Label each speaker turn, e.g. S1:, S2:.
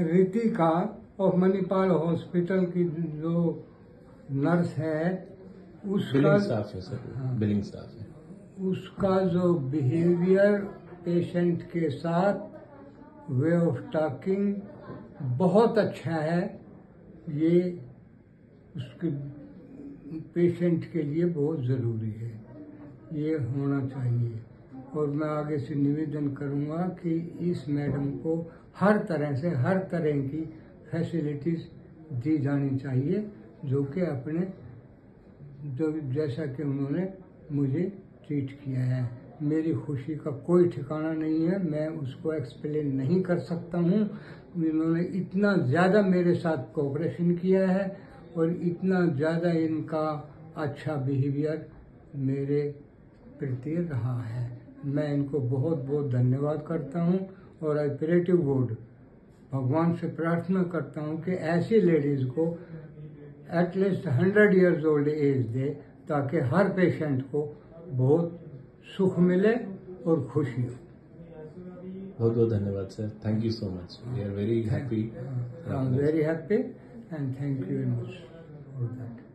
S1: Ritika of Manipal hospital की जो nurse है उसका
S2: बिलिंग स्टाफ है सर, बिलिंग स्टाफ है।
S1: उसका जो बिहेवियर पेशेंट के साथ, वे ऑफ टॉकिंग बहुत अच्छा है। ये उसके पेशेंट के लिए बहुत ज़रूरी है, ये होना चाहिए। और मैं आगे से निवेदन करूंगा कि इस मैडम को हर तरह की फैसिलिटीज़ दी जानी चाहिए, जो कि अपने जो जैसा कि उन्होंने मुझे ट्रीट किया है। मेरी खुशी का कोई ठिकाना नहीं है, मैं उसको एक्सप्लेन नहीं कर सकता हूँ। इन्होंने इतना ज़्यादा मेरे साथ कोऑपरेशन किया है और इतना ज़्यादा इनका अच्छा बिहेवियर मेरे प्रति रहा है। मैं इनको बहुत बहुत धन्यवाद करता हूँ और ऑपरेटिव बोर्ड भगवान से प्रार्थना करता हूँ कि ऐसी लेडीज़ को एटलीस्ट 100 ईयर्स ओल्ड एज दे, ताकि हर पेशेंट को बहुत सुख मिले और खुशी हो।
S2: बहुत बहुत धन्यवाद sir, thank you so much, we are very happy.
S1: Very happy and thank you very much for that.